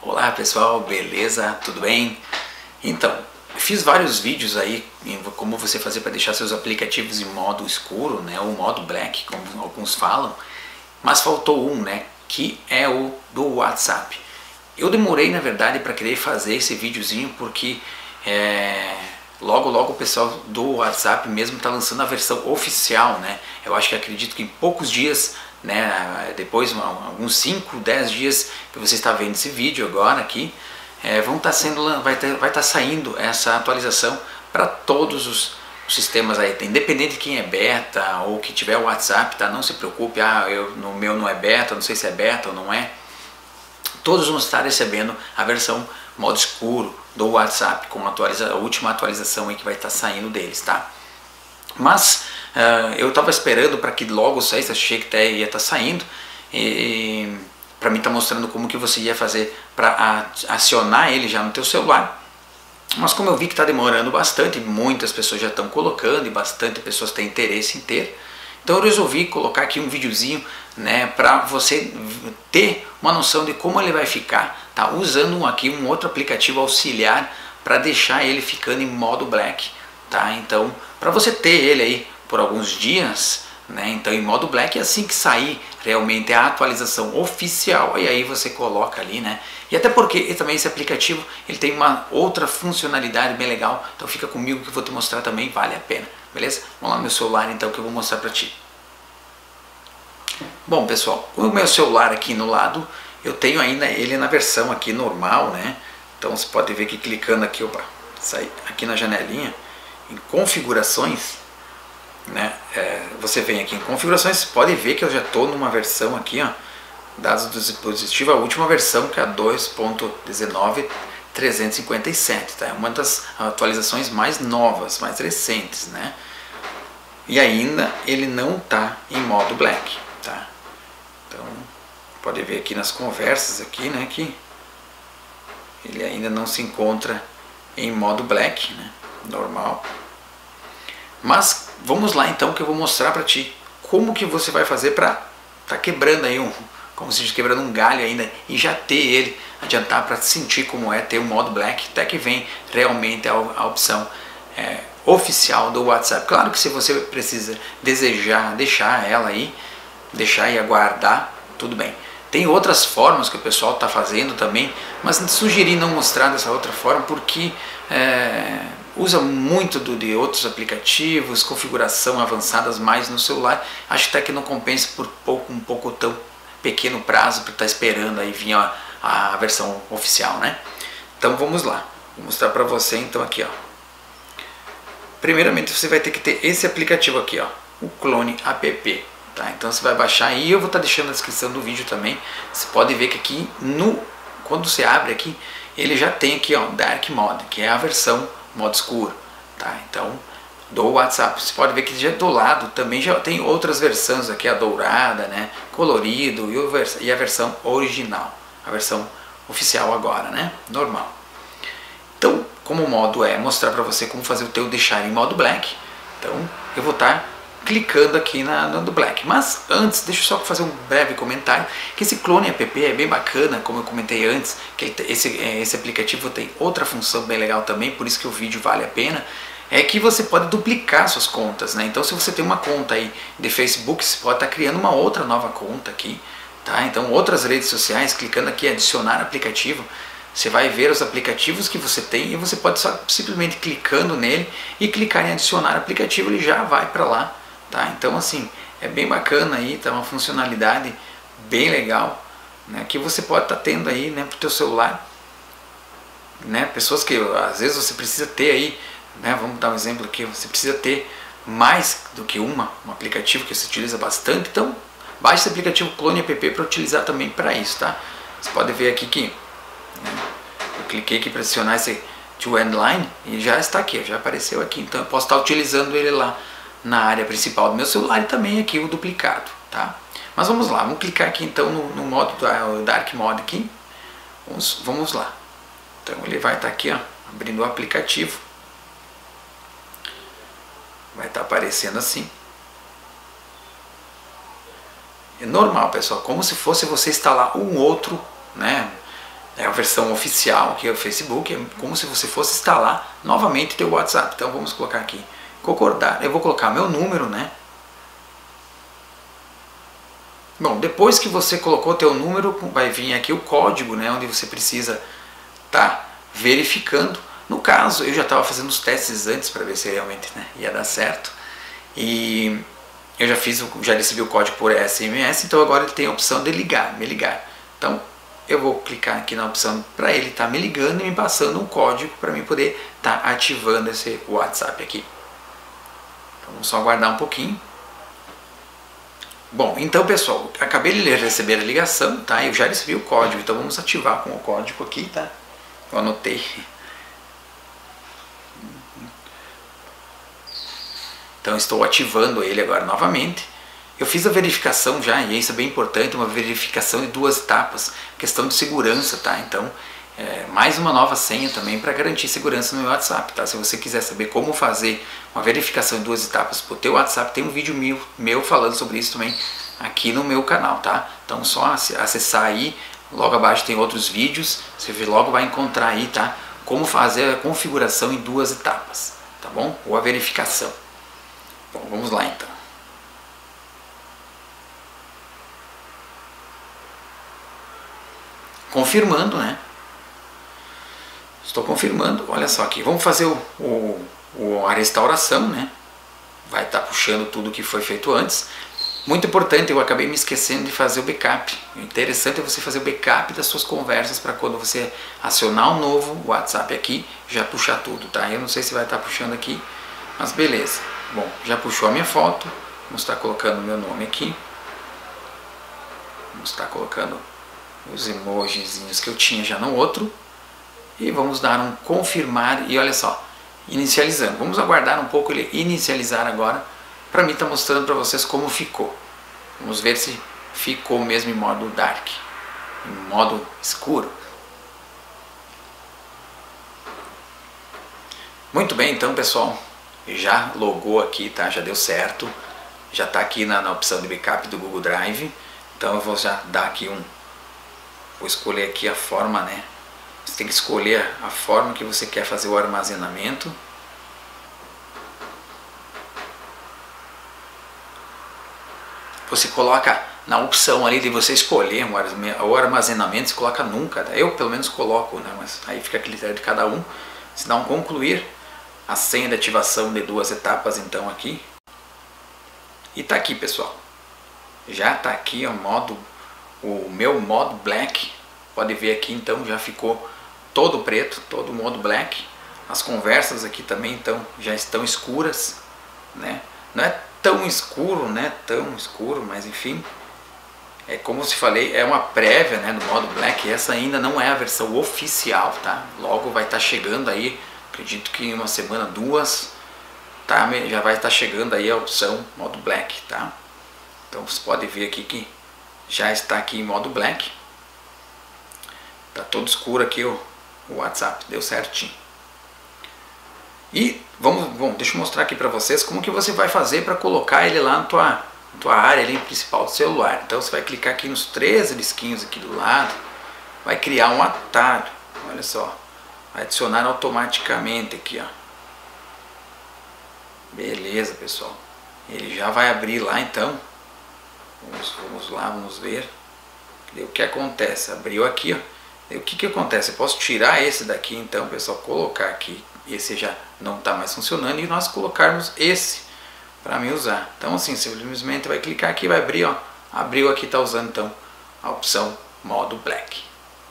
Olá pessoal, beleza? Tudo bem? Então, fiz vários vídeos aí em como você fazer para deixar seus aplicativos em modo escuro, né, ou modo black, como alguns falam, mas faltou um, né, que é o do WhatsApp. Eu demorei, na verdade, para querer fazer esse videozinho porque logo o pessoal do WhatsApp mesmo está lançando a versão oficial, né? Eu acho que acredito que em poucos dias, né, depois alguns 5, 10 dias que você está vendo esse vídeo agora aqui, vai estar saindo essa atualização para todos os sistemas aí, independente de quem é beta ou que tiver o WhatsApp, tá? Não se preocupe, no meu não é beta, não sei se é beta ou não é. Todos vão estar recebendo a versão modo escuro do WhatsApp com a última atualização aí que vai estar saindo deles, tá? Mas eu estava esperando para que logo saísse, achei que até ia estar saindo, e para mim tá mostrando como que você ia fazer para acionar ele já no teu celular. Mas como eu vi que está demorando bastante, muitas pessoas já estão colocando e bastante pessoas têm interesse em ter, então eu resolvi colocar aqui um videozinho, né, para você ter uma noção de como ele vai ficar, tá? Usando aqui um outro aplicativo auxiliar para deixar ele ficando em modo black, tá? Então, para você ter ele aí por alguns dias, né, então em modo black, assim que sair realmente a atualização oficial, e aí você coloca ali, né? E até porque também esse aplicativo ele tem uma outra funcionalidade bem legal, então fica comigo que eu vou te mostrar também, vale a pena, beleza? Vamos lá no meu celular então que eu vou mostrar para ti. Bom pessoal, o meu celular aqui no lado, eu tenho ainda ele na versão aqui normal, né? Então você pode ver que clicando aqui, sai aqui na janelinha, em configurações, né? Você vem aqui em configurações, você pode ver que eu já estou numa versão aqui, ó, dados do dispositivo, a última versão que é a 2.19.357, tá? É uma das atualizações mais novas, mais recentes, né? E ainda ele não está em modo black, tá? Então pode ver aqui nas conversas aqui, né, que ele ainda não se encontra em modo black, né, normal. Mas vamos lá então que eu vou mostrar para ti como que você vai fazer para tá quebrando aí como se diz, quebrando um galho ainda e já ter ele, adiantar para sentir como é ter o modo black, até que vem realmente a opção oficial do WhatsApp. Claro que se você desejar deixar ela aí, deixar e aguardar, tudo bem. Tem outras formas que o pessoal está fazendo também, mas sugeri não mostrar dessa outra forma porque usa muito de outros aplicativos, configuração avançadas mais no celular. Acho até que não compensa por um pouco tão pequeno prazo para estar esperando aí vir a versão oficial, né? Então vamos lá, vou mostrar para você então aqui, ó. Primeiramente você vai ter que ter esse aplicativo aqui, ó, o Clone App, tá? Então você vai baixar aí, eu vou estar deixando na descrição do vídeo também. Você pode ver que aqui quando você abre aqui, ele já tem aqui, ó, Dark Mode, que é a versão modo escuro, tá? Então do WhatsApp, você pode ver que já do lado também já tem outras versões aqui, a dourada, né, colorido e a versão original, a versão oficial agora, né, normal. Então, como o modo é mostrar para você como fazer o teu deixar em modo black, então eu vou estar clicando aqui no black. Mas antes, deixa eu só fazer um breve comentário, que esse Clone App é bem bacana, como eu comentei antes, que esse aplicativo tem outra função bem legal também, por isso que o vídeo vale a pena, é que você pode duplicar suas contas, né? Então se você tem uma conta aí de Facebook, você pode estar criando uma outra nova conta aqui, tá? Então outras redes sociais, clicando aqui em adicionar aplicativo, você vai ver os aplicativos que você tem e você pode só simplesmente clicando nele e clicar em adicionar aplicativo, ele já vai para lá, tá? Então assim, é bem bacana aí, tá? Uma funcionalidade bem legal, né? Que você pode estar tendo aí, né, para o teu celular, né? Pessoas que às vezes você precisa ter aí, né? Vamos dar um exemplo aqui, você precisa ter mais do que um aplicativo que você utiliza bastante, então baixe esse aplicativo Clone App para utilizar também para isso, tá? Você pode ver aqui que eu cliquei aqui para adicionar esse to Endline e já está aqui, já apareceu aqui, então eu posso estar utilizando ele lá na área principal do meu celular e também aqui o duplicado, tá? Mas vamos lá, vamos clicar aqui então no modo Dark Mode aqui, vamos lá. Então ele vai estar aqui, ó, abrindo o aplicativo, vai estar aparecendo assim. É normal, pessoal, como se fosse você instalar um outro, né, É a versão oficial, que é o Facebook, é como se você fosse instalar novamente teu WhatsApp. Então vamos colocar aqui, concordar. Eu vou colocar meu número, né? Bom, depois que você colocou teu número, vai vir aqui o código, né? Onde você precisa estar verificando. No caso, eu já estava fazendo os testes antes para ver se realmente, né, ia dar certo. E eu já recebi o código por SMS, então agora ele tem a opção de me ligar. Então eu vou clicar aqui na opção para ele estar me ligando e me passando um código para mim poder estar ativando esse WhatsApp aqui. Então vamos só aguardar um pouquinho. Bom, então pessoal, acabei de receber a ligação, tá? Eu já recebi o código, então vamos ativar com o código aqui, tá? Eu anotei. Então estou ativando ele agora novamente. Eu fiz a verificação já, e isso é bem importante, uma verificação de 2 etapas, questão de segurança, tá? Então, mais uma nova senha também para garantir segurança no meu WhatsApp, tá? Se você quiser saber como fazer uma verificação de 2 etapas para o teu WhatsApp, tem um vídeo meu falando sobre isso também aqui no meu canal, tá? Então só acessar aí, logo abaixo tem outros vídeos, você logo vai encontrar aí, tá? Como fazer a configuração em 2 etapas, tá bom? Ou a verificação. Bom, vamos lá então. Confirmando, né? Estou confirmando, olha só aqui. Vamos fazer a restauração, né? Vai estar puxando tudo que foi feito antes. Muito importante, eu acabei me esquecendo de fazer o backup. O interessante é você fazer o backup das suas conversas para quando você acionar um novo WhatsApp aqui, já puxar tudo, tá? Eu não sei se vai estar puxando aqui, mas beleza. Bom, já puxou a minha foto, vamos estar colocando o meu nome aqui, vamos estar colocando os emojizinhos que eu tinha já no outro, e vamos dar um confirmar, e olha só, inicializando. Vamos aguardar um pouco ele inicializar agora, para mim está mostrando para vocês como ficou. Vamos ver se ficou mesmo em modo dark, em modo escuro. Muito bem, então pessoal, já logou aqui, tá? Já deu certo, já está aqui na opção de backup do Google Drive. Então eu vou já dar aqui vou escolher aqui a forma, né? Você tem que escolher a forma que você quer fazer o armazenamento. Você coloca na opção ali de você escolher o armazenamento, você coloca nunca, eu pelo menos coloco, né? Mas aí fica a critério de cada um. Se dá um concluir, a senha de ativação de 2 etapas então aqui. E tá aqui pessoal, já tá aqui o meu modo black, pode ver aqui então já ficou todo preto, todo modo black. As conversas aqui também então já estão escuras, né? Não é tão escuro, né? Tão escuro, mas enfim, é como se falei, é uma prévia, né, do modo black. Essa ainda não é a versão oficial, tá? Logo vai estar chegando aí, acredito que em uma semana, 2, tá? Já vai estar chegando aí a opção modo black, tá? Então você pode ver aqui que já está aqui em modo black. Tá todo escuro aqui o WhatsApp, deu certinho. E bom, deixa eu mostrar aqui para vocês como que você vai fazer para colocar ele lá na tua área ali principal do celular. Então você vai clicar aqui nos 3 risquinhos aqui do lado, vai criar um atalho, olha só, vai adicionar automaticamente aqui, ó. Beleza pessoal, ele já vai abrir lá então. Vamos lá, vamos ver. O que acontece? Abriu aqui, ó. E o que acontece? Eu posso tirar esse daqui então, pessoal, colocar aqui. Esse já não está mais funcionando e nós colocarmos esse para me usar. Então assim, simplesmente vai clicar aqui, vai abrir, ó. Abriu aqui, está usando então a opção modo black.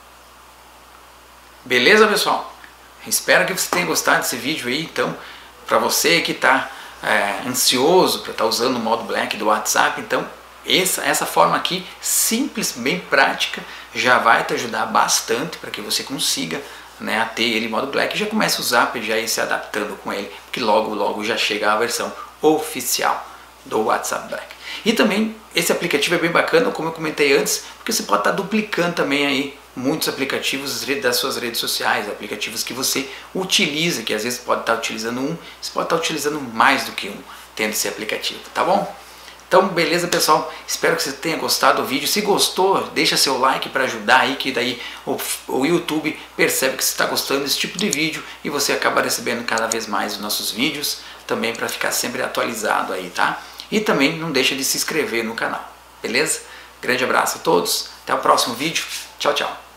Beleza pessoal? Espero que você tenha gostado desse vídeo aí. Então, para você que está ansioso para estar usando o modo black do WhatsApp, então essa forma aqui, simples, bem prática, já vai te ajudar bastante para que você consiga, né, a ter ele em modo black e já comece a usar, já ir se adaptando com ele, porque logo já chega a versão oficial do WhatsApp Black. E também esse aplicativo é bem bacana, como eu comentei antes, porque você pode estar duplicando também aí muitos aplicativos das suas redes sociais, aplicativos que você utiliza, que às vezes pode estar utilizando você pode estar utilizando mais do que um, tendo esse aplicativo, tá bom? Então, beleza, pessoal? Espero que você tenha gostado do vídeo. Se gostou, deixa seu like para ajudar aí, que daí o YouTube percebe que você está gostando desse tipo de vídeo e você acaba recebendo cada vez mais os nossos vídeos, também para ficar sempre atualizado aí, tá? E também não deixa de se inscrever no canal, beleza? Grande abraço a todos, até o próximo vídeo. Tchau, tchau.